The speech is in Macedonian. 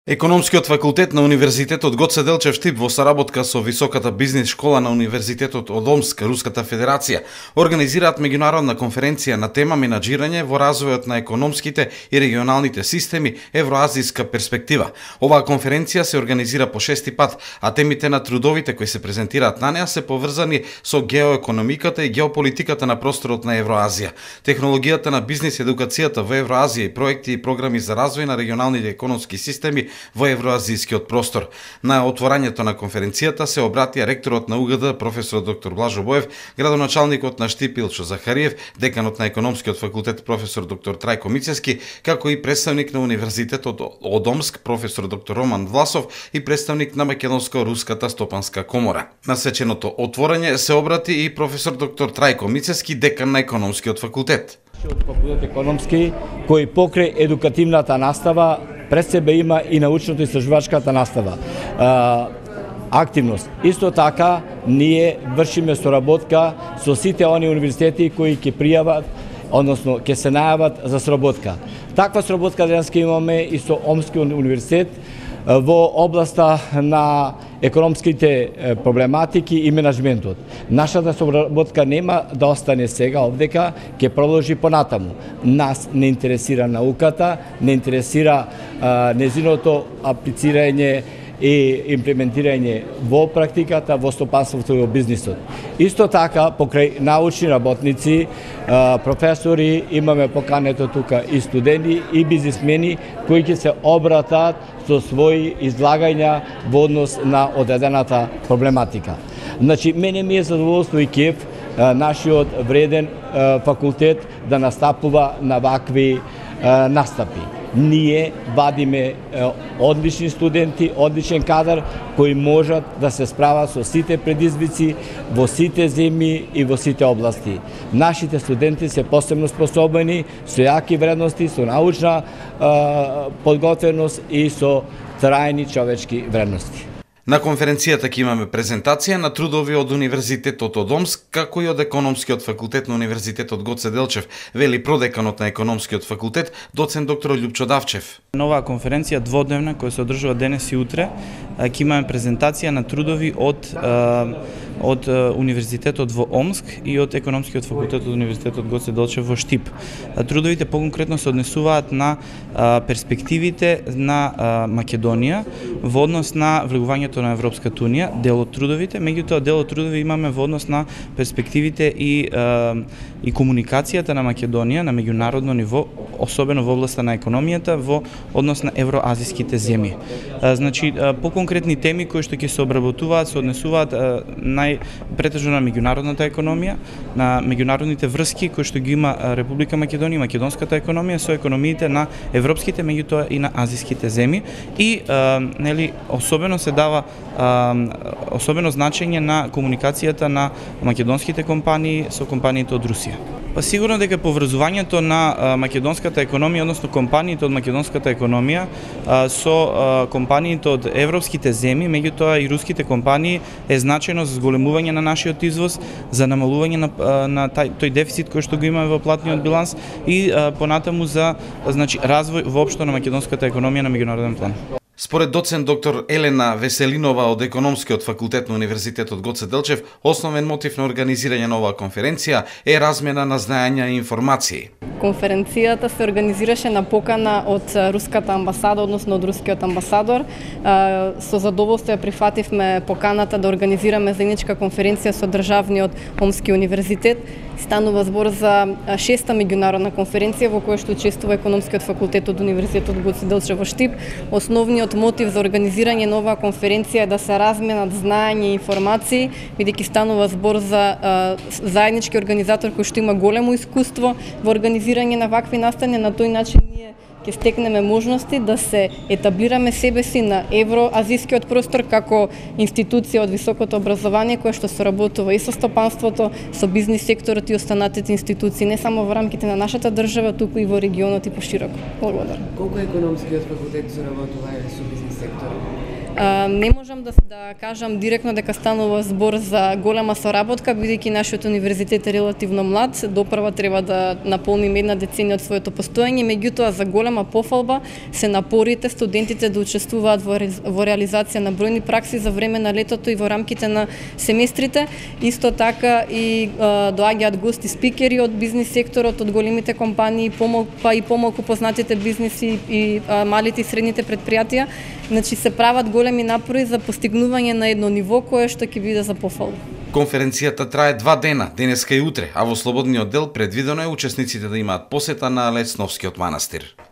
Економскиот факултет на Универзитетот Гоце Делчев Штип во соработка со Високата бизнис школа на Универзитетот од Омск, Руската Федерација, организираат меѓународна конференција на тема менаџирање во развојот на економските и регионалните системи, евроазијска перспектива. Оваа конференција се организира по 6-ти пат, а темите на трудовите кои се презентираат на неа се поврзани со геоекономиката и геополитиката на просторот на Евроазија, технологијата на бизнис едукацијата во Евроазија и проекти и програми за развој на регионалните економски системи во евроазијскиот простор. На отворањето на конференцијата се обратија ректорот на УГД професор доктор Блажо Боев, градоначалникот на Штип Илчо Захариев, деканот на економскиот факултет професор доктор Трајко Мицевски, како и представник на Универзитетот од Омск професор доктор Роман Власов и представник на Македонско-руската стопанска комора. На свеченото отворање се обрати и професор доктор Трајко Мицевски, декан на економскиот факултет. Факултет економски, кој покрај едукативната настава пред себе има и научното истражувачката настава. Активност. Исто така, ние вршиме соработка со сите они универзитети кои ќе пријават, односно ќе се најават за соработка. Таква соработка денеска имаме и со Омскиот универзитет во областа на економските проблематики и менеджментот. Нашата соработка нема да остане сега овдека, ќе продолжи понатаму. Нас не интересира науката, не интересира незиното аплицирање и имплементирање во практиката, во стопанството и во бизнисот. Исто така, покрај научни работници, професори, имаме покането тука и студенти и бизнисмени кои ќе се обратат со своји излагања во однос на одредената проблематика. Значи, мене ми е задоволство и кеф нашиот вреден факултет да настапува на вакви настапи. Ние вадиме одлични студенти, одличен кадар кои можат да се справат со сите предизвици во сите земји и во сите области. Нашите студенти се посебно способени, со јаки вредности, со научна подготвеност и со трајни човечки вредности. На конференцијата ќе имаме презентација на трудови од Универзитетот од Омск, како и од Економскиот факултет на Универзитетот Гоце Делчев, вели продеканот на Економскиот факултет, доцент доктор Љупчо Давчев. На оваа конференција дводневна, која се одржува денес и утре, ќе имаме презентација на трудови од Универзитетот во Омск и од Економскиот факултет од Универзитетот Гоце Делчев во Штип. Трудовите поконкретно се однесуваат на перспективите на Македонија во однос на влегувањето на Европската унија, дел од трудовите, меѓутоа дел од трудови имаме во однос на перспективите и комуникацијата на Македонија на меѓународно ниво, особено во областа на економијата, во однос на евроазијските земји. Значи, поконкретни теми кои што ќе се обработуваат се однесуваат претежно на меѓународната економија, на меѓународните врски кои што ги има Република Македонија, македонската економија со економиите на европските, меѓутоа и на азијските земји и нели особено се дава особено значење на комуникацијата на македонските компании со компаниите од Русија. Па сигурно дека поврзувањето на македонската економија, односно компаниите од македонската економија со компаниите од европските земји, меѓутоа и руските компании е значајно за зголемување на нашиот извоз, за намалување на тој дефицит кој што го имаме во платниот биланс и понатаму за развој воопшто на македонската економија на меѓународен план. Според доцент доктор Елена Веселинова од Економскиот факултет на Универзитетот Гоце Делчев, основен мотив на организирање на оваа конференција е размена на знаења и информации. Конференцијата се организираше на покана од руската амбасада, односно од рускиот амбасадор. Со задоволство ја прифативме поканата да организираме заедничка конференција со државниот Омски универзитет. Станува збор за 6-та меѓународна конференција во која што учествува Економскиот факултет од Универзитетот Гоце Делчев во Штип. Основниот мотив за организирање на оваа конференција е да се разменат знаења и информации, бидејќи станува збор за заеднички организатор кој што има големо искуство во организирање на вакви настани. На тој начин ние ќе стекнеме можности да се етаблираме себе си на евроазијскиот простор како институција од високото образование која што соработува и со стопанството, со бизнис секторот и останатите институции, не само во рамките на нашата држава, туку и во регионот и пошироко. Благодарам. Колку економскиот факултет соработува со бизнис секторот? Не можам да кажам директно дека станува збор за голема соработка, бидејќи нашиот универзитет е релативно млад, допрва треба да наполниме една деценија од своето постоење, меѓутоа за голема пофалба се напорите студентите да учествуваат во реализација на бројни пракси за време на летото и во рамките на семестрите. Исто така и доаѓаат гости спикери од бизнис секторот, од големите компании, па и помалку познатите бизниси и малите и средните предпријатија. Значи се прават големи напори за постигнување на едно ниво кое што ќе биде за пофалба. Конференцијата трае 2 дена, денеска и утре, а во слободниот дел предвидено е учесниците да имаат посета на Лесновскиот манастир.